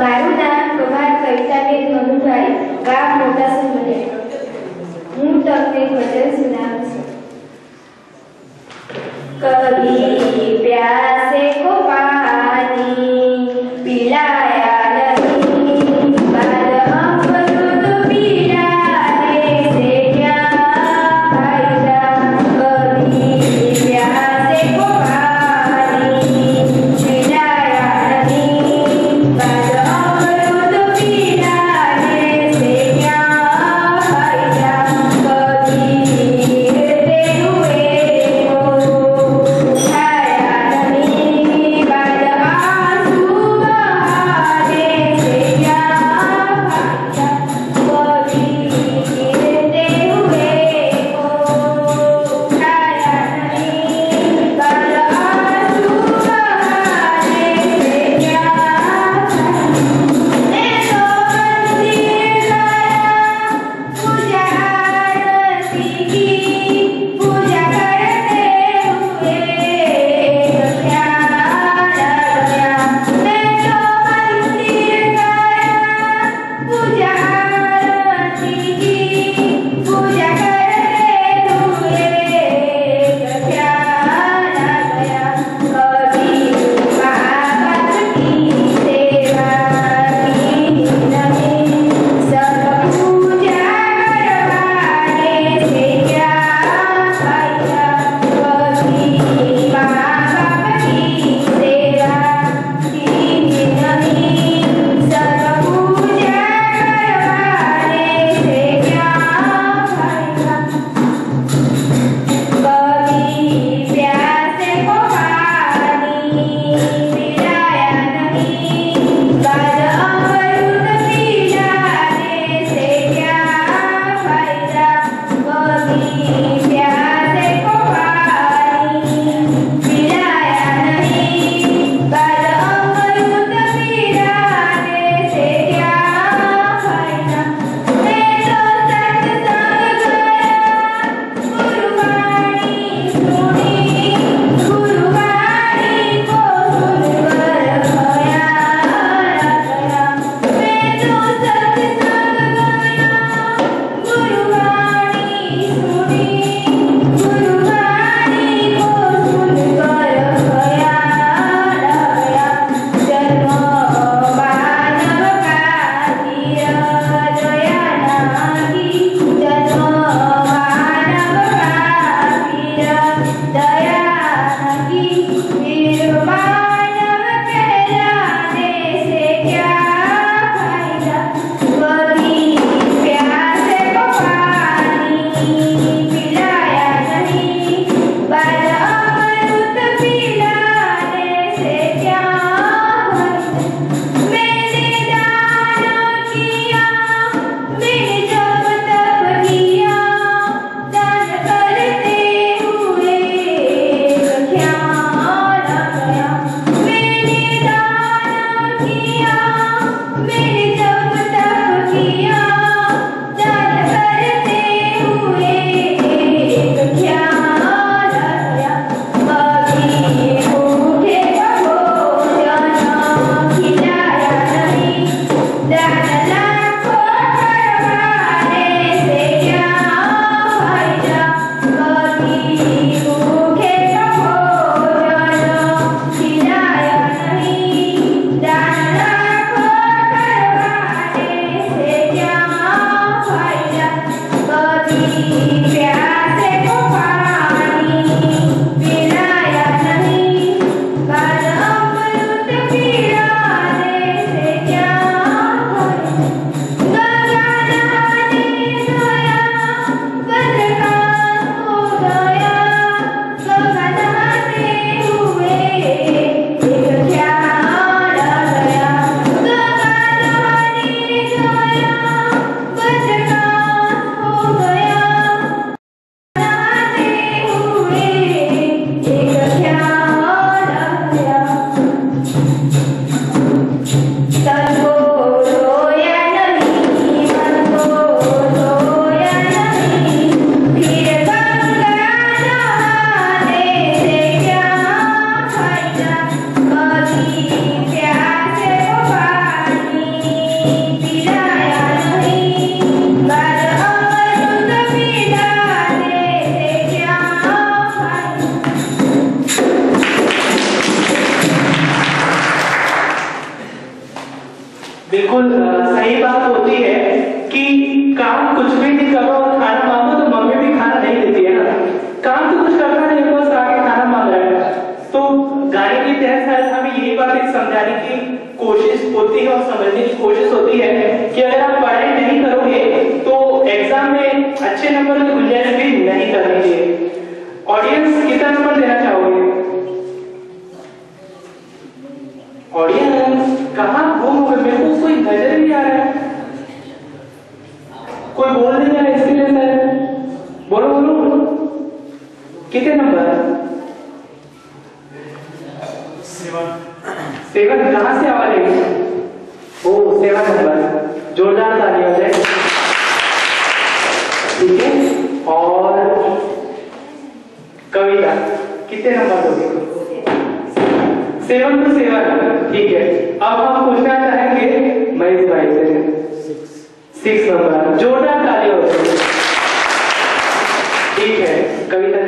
મારું નામ કુમાર કવિતાબેન મનુભાઈ, ગામ મોટા સુંદરિયા. હું તમને ભજન સુનાવું છું. कभी प्यासे को पानी पिलाया नहीं, बाल अमृत पिलाने से क्या फायदा. कभी प्यासे को पानी पिलाया नहीं, बाल अमृत पिलाने से क्या फायदा. कभी हुए छाया नहीं, बाल आंसू बहा बिल्कुल सही बात होती है कि काम कुछ भी नहीं करो और खाना मांगो तो मम्मी भी खाना नहीं देती है ना। काम तो कुछ करना नहीं, बस आके खाना मांग रहा है। तो गाने के तहत शायद हमें यही बात एक समझाने की कोशिश होती है और समझने की कोशिश होती है कि अगर आप पढ़ाई नहीं करोगे तो एग्जाम में अच्छे नंबर की गुंजाइश भी नहीं करनी चाहिए। ऑडियंस कितना नंबर देना चाहोगे? ऑडियंस कहाँ गुम हो गए? मेरे को कोई नजर नहीं आ रहा है। कोई बोल नहीं रहा है इसके लिए सर। बोलो बोलो बोलो, कितने नंबर? 7 कहाँ से आवाज आई? ओ 7 नंबर, जोरदार ताली हो जाए। ठीक है, और कविता कितने नंबर दोगे? 7 to 7, ठीक है। अब हम पूछना चाहेंगे महेश भाई से 6 नंबर, जोरदार ताली हो जाए। ठीक है, कविता